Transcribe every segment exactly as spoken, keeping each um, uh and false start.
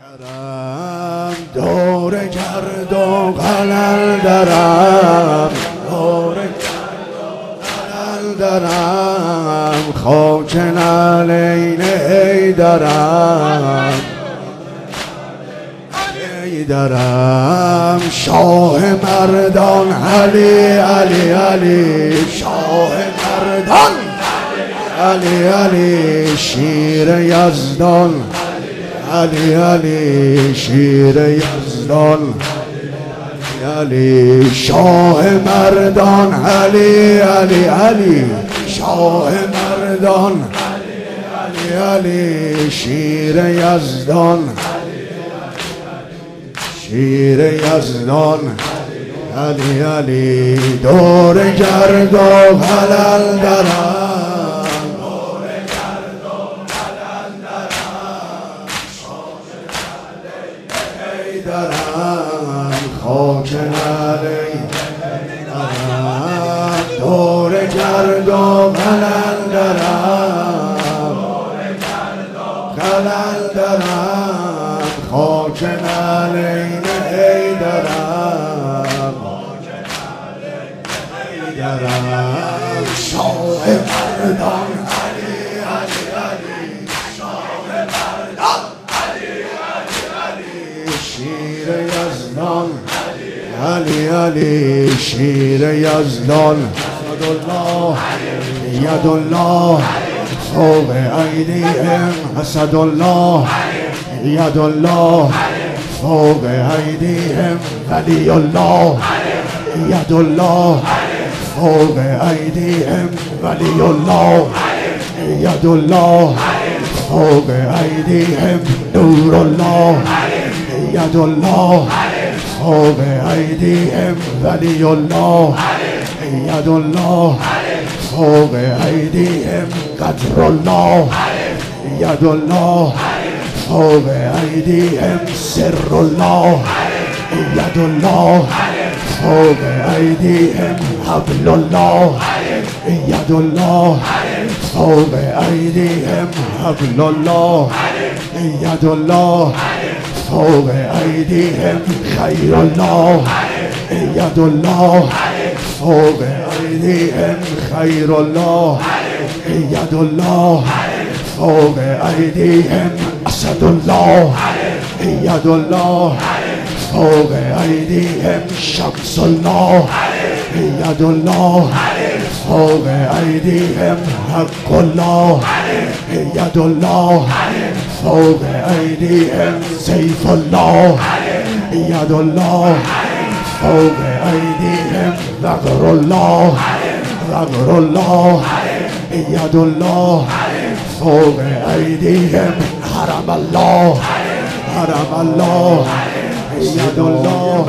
درم دور کرد و غلل درم دور کرد و غلل درم خاک نعلین ای درم ای درم شاه مردان علی علی علی شاه مردان علی علی شیر یزدان علی علی شیر یزدان علی شاه مردان علی علی علی شاه مردان علی علی شیر یزدان شیر یزدان علی علی دور گرد و غلل درم خاک نعلی درم دور گرد و غلل درم غلل درم خاک نعلین ای درم ای درم شاه مردان علی علی علی شاه مردان علی علی علی شیر یزدان علی علی شیر یزدان ید الله ید الله فوق ایدیهم اسد الله ید الله فوق ایدیهم ولی الله ید الله فوق ایدیهم ولی الله ید الله فوق ایدیهم نور الله ید الله فوق ایدیهم ولی الله ید الله فوق ایدیهم قدر الله ید الله فوق ایدیهم سر الله ید الله فوق ایدیهم حبل الله ید الله فوق ایدیهم حبل الله ید الله فوق ایدیهم خیر الله ید الله فوق ایدیهم خیر الله ید الله فوق ایدیهم اسد الله ید الله فوق ایدیهم شمس الله ید الله فوق ایدیهم حق الله ید الله فوق ایدیهم سیف الله ید الله فوق ایدیهم ذکر الله ذکر الله ید الله فوق ایدیهم حرم الله حرم الله ید الله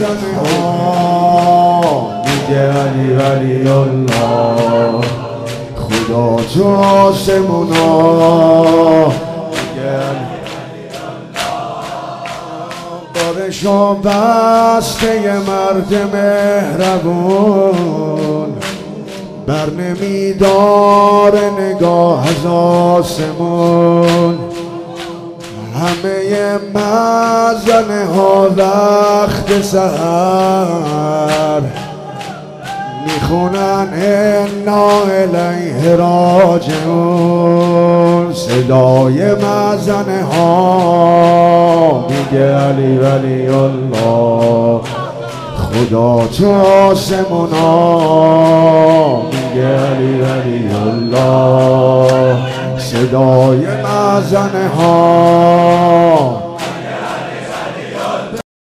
میگه علی ولی الله خدا تو آسمونا بارشو بسته مرد مهربون بر نمیدار نگاه از آسمون همه مزنه ها وقت سحر میخونن انا الیه راجعون صدای مزنه ها میگه علی ولی الله خدا تو آسمونا میگه علی ولی الله صدای مزنه ها